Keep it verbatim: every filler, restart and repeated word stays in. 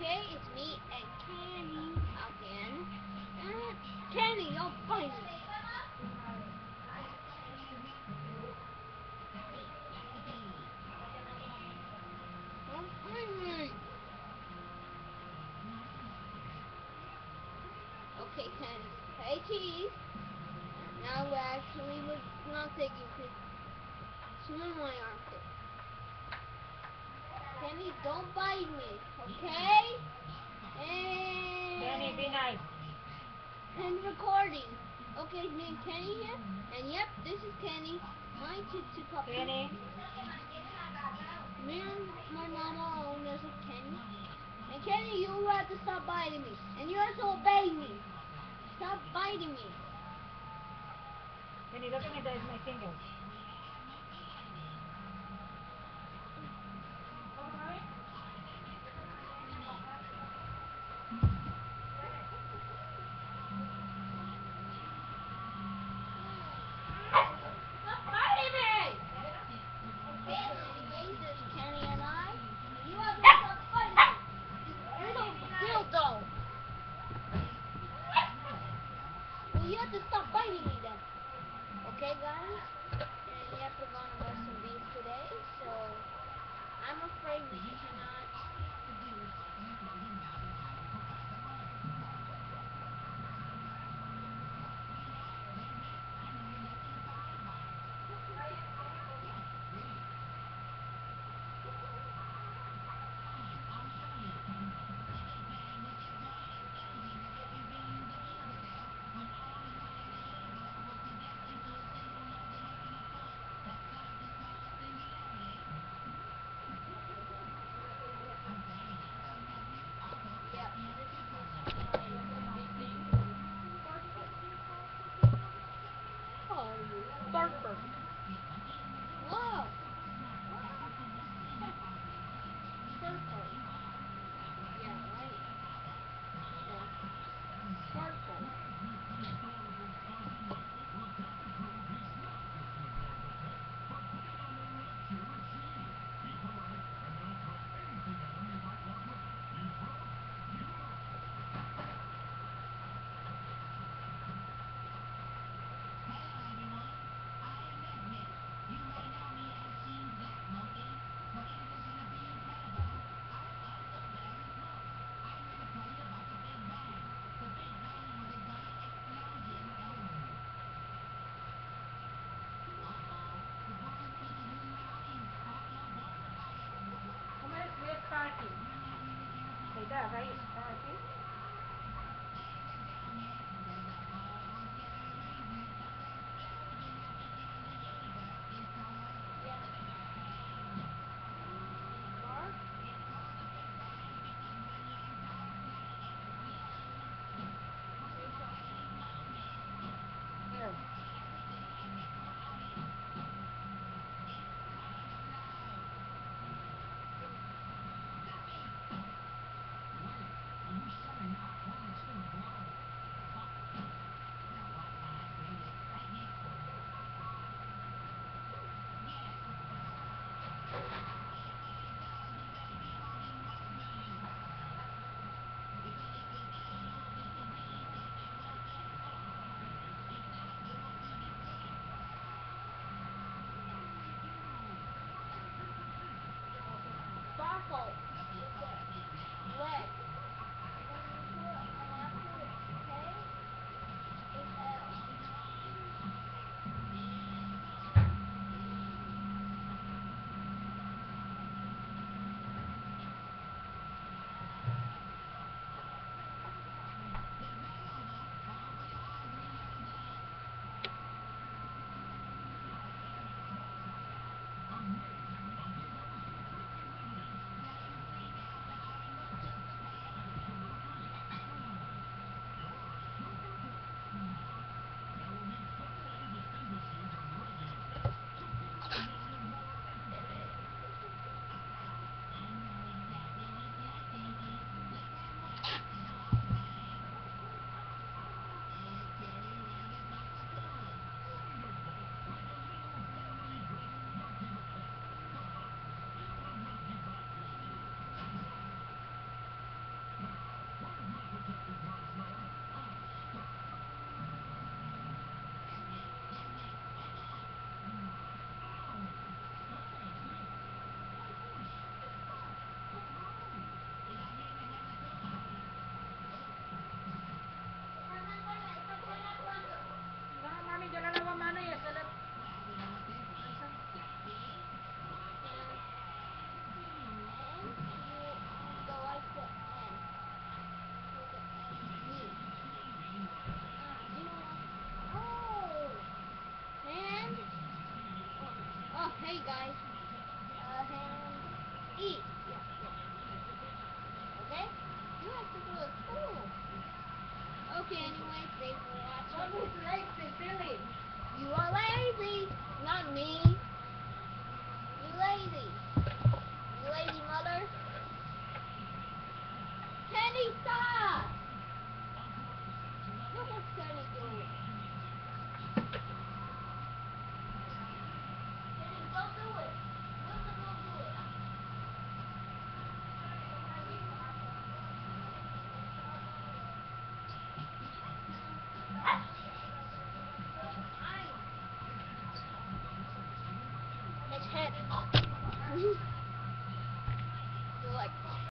Okay, it's me and Kenny again. Uh, Kenny, don't bite me. Don't bite me. Okay, Kenny. Hey, cheese. Now we're actually we're not taking Chris. Smell my armpit. Kenny, don't bite me, okay? And Kenny, be nice. And recording. Okay, me and Kenny here. And yep, this is Kenny. My Tsitsi puppy. Kenny. Me and my mama own as a Kenny. And Kenny, you have to stop biting me. And you have to obey me. Stop biting me. Kenny, look at me, there's my fingers. Stop biting me! Okay, this is Kenny and I. And you have to stop biting me. You're no dildo. Well, you have to stop biting me then. Okay, guys? And yep, we're gonna watch some beef today, so I'm afraid we cannot. Yep, this is oh, Barker. Whoa. Barker. Yeah, right. Yeah. Barker. Where's, where's Sparky? Hey, Dad, are you Sparky? Yeah. Bark. Here. Sparkle. With the leg. And then you put, and after K is L. guys. Uh, and eat. Yeah, yeah. Okay? You have to do it cool. Okay, anyway, thanks for watching. Mommy is lazy, silly. You are lazy, not me. You lazy. You lazy mother. Kenny, stop! Look what's Kenny doing. Kenny, don't do it. Wilson, don't do it. It's him.